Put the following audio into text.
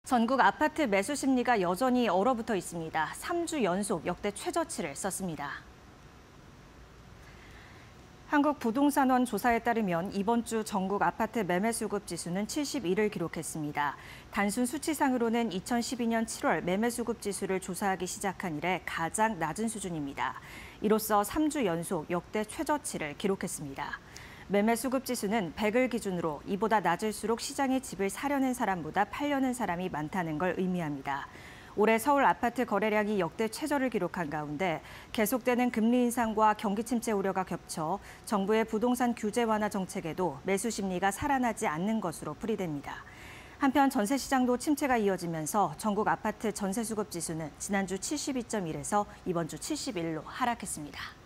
전국 아파트 매수 심리가 여전히 얼어붙어 있습니다. 3주 연속 역대 최저치를 썼습니다. 한국부동산원 조사에 따르면 이번 주 전국 아파트 매매 수급 지수는 71을 기록했습니다. 단순 수치상으로는 2012년 7월 매매 수급 지수를 조사하기 시작한 이래 가장 낮은 수준입니다. 이로써 3주 연속 역대 최저치를 기록했습니다. 매매 수급 지수는 100을 기준으로 이보다 낮을수록 시장에 집을 사려는 사람보다 팔려는 사람이 많다는 걸 의미합니다. 올해 서울 아파트 거래량이 역대 최저를 기록한 가운데 계속되는 금리 인상과 경기 침체 우려가 겹쳐 정부의 부동산 규제 완화 정책에도 매수 심리가 살아나지 않는 것으로 풀이됩니다. 한편 전세 시장도 침체가 이어지면서 전국 아파트 전세 수급 지수는 지난주 72.1에서 이번 주 71로 하락했습니다.